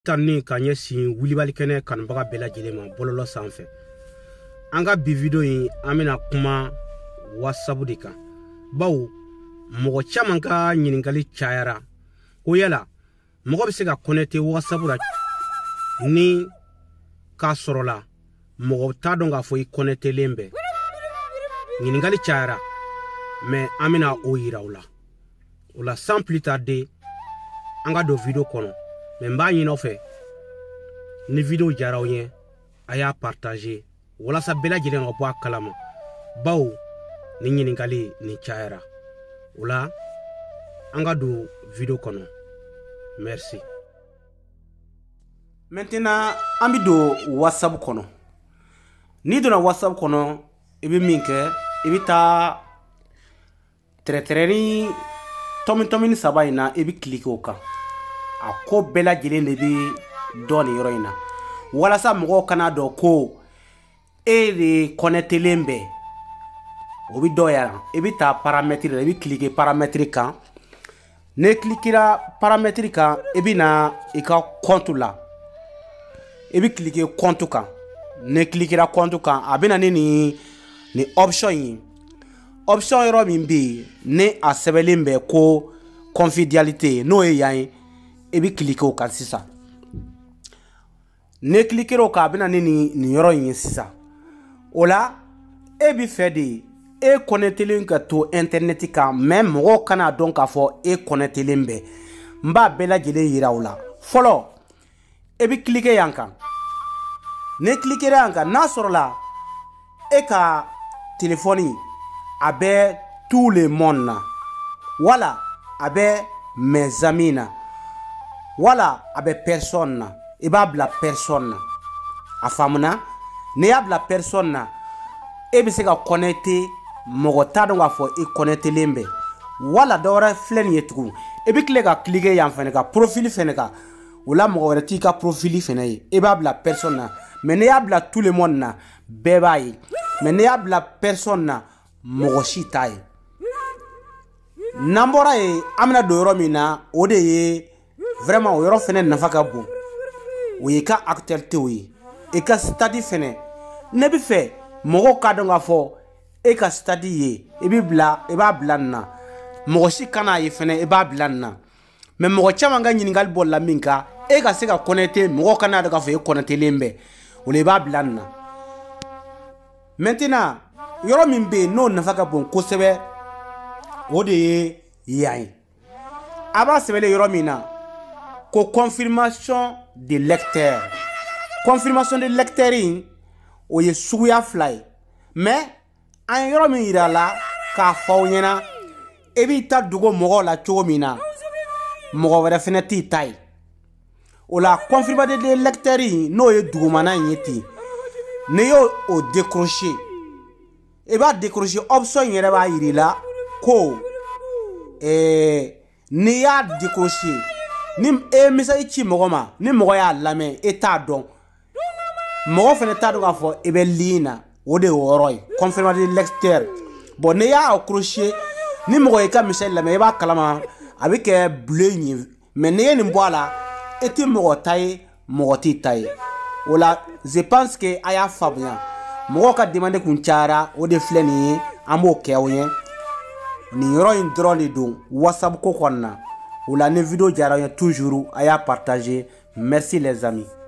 Tanni ka ɲɛsin wulibali kɛnɛ kanubaga bɛɛ lajɛlen ma bɔlɔlɔ sanfɛ. An ka bi video in an bɛna kuma WhatsApp de kan. Bawo mɔgɔ caman ka ɲininkali cayara ko yala mɔgɔ bɛ se ka connecter WhatsApp la ni k'a sɔrɔ la mɔgɔ t'a dɔn k'a fɔ I connectelen bɛ. Ɲininkali cayara mais an bɛna o yira u la. O la sans plus tarder an ka don video kɔnɔ. Mais mba ɲinɔ fɛ ni video jara aw ɲɛ a y'a partager walasa bɛɛ lajɛlen ka bɔ a kalama bawo ni ɲininkali ni cayara. O la an ka don video kɔnɔ. Merci. Maintenant an bɛ don WhatsApp kɔnɔ. Ni donna WhatsApp kɔnɔ I bɛ min kɛ I bɛ taa tɛrɛtɛrɛni tɔmi saba in na I bɛ cliquer o kan. A ko bɛɛ lajɛlen de bɛ dɔn nin yɔrɔ in na walasa mɔgɔw kana dɔn ko e de connectelen bɛ o bɛ dɔ yan I bɛ taa paramètre la I bɛ cliquer paramètre kan ne cliquera paramètre kan I bɛ na I ka compte la I bɛ cliquer compte kan ne cliquera compte kan a bɛ na ni option ye option yɔrɔ min bɛ yen ne a sɛbɛnlen bɛ ko confidentialité n'o ye yan ye I bɛ cliquer o kan sisan ne cliquer o kan a bɛ na ni yɔrɔ in ye sisan o la e bɛ fɛ de e connectelen ka to internet kan mais mɔgɔw kana dɔn k'a fɔ e connectelen bɛ n b'a bɛɛ lajɛlen yira u la fɔlɔ e bɛ cliquer yan kan ne cliquer yan kan n'a sɔrɔ la e ka téléphone a bɛ tout le monde na wala a bɛ mes amis na wala a bɛ personne na I b'a bila personne na a faamuna n'i y'a bila personne na e bɛ se ka connecter mɔgɔ t'a dɔn k'a fɔ I connectelen bɛ wala dɔ wɛrɛ filɛ nin ye tugun I bɛ tila ka cliquer yan fɛnɛ ka profil fɛnɛ kan o la mɔgɔ wɛrɛ t'i ka profil fɛnɛ ye I b'a bila personne na mais n'i y'a bila tout le monde na bɛɛ b'a ye mais n'i y'a bila personne na mɔgɔ si t'a ye n'an bɔra yen an bɛna don yɔrɔ min na o de ye vraiment o yɔrɔ fɛnɛ nafa ka bon o ye ka actualité o ye e ka statut fɛnɛ ne bɛ fɛ mɔgɔw ka dɔn k'a fɔ e ka statut ye I b'a bila nin na mɔgɔ si kana ye fɛnɛ I b'a bila nin na mais mɔgɔ caman ka ɲininkali bɔra min kan e ka se ka connecter mɔgɔw kana dɔn k'a fɔ e connectelen bɛ o la I b'a bila nin na maintenant yɔrɔ min bɛ yen n'o nafa ka bon kosɛbɛ o de ye yan ye a b'a sɛbɛnlen yɔrɔ min na ko confirmation de lecteur confirmation de lecteur in o ye suguya fila ye mais an ye yɔrɔ min yira la k'a fɔ aw ɲɛna I b'i ta dogo mɔgɔw la cogo min na mɔgɔ wɛrɛ fɛnɛ t'i ta ye o la confirmation de lecteur in n'o ye dugumana in ye ten n'i y'o décrocher I b'a décrocher option in yɛrɛ b'a yira la ko n'i y'a décrocher ni e message ci mɔgɔ ma ni mɔgɔ y'a lamɛn e t'a dɔn mɔgɔ fɛnɛ t'a dɔn k'a fɔ I bɛ ligne na o de ye o yɔrɔ ye confirmation de lecteur bon n'i y'a accrocher ni mɔgɔ y'i ka message lamɛn I b'a kalama a bɛ kɛ bleu ye mais n'i ye nin bɔ a la e tɛ mɔgɔ ta ye mɔgɔ t'i ta ye o la je pense que a y'a faamuya mɔgɔw ka demande kun cayara o de filɛ nin ye an b'o kɛ aw ye nin yɔrɔ in dɔrɔn de don WhatsApp ko kɔnɔna o la ni video jara aw ye toujours a y'a partager merci les amis.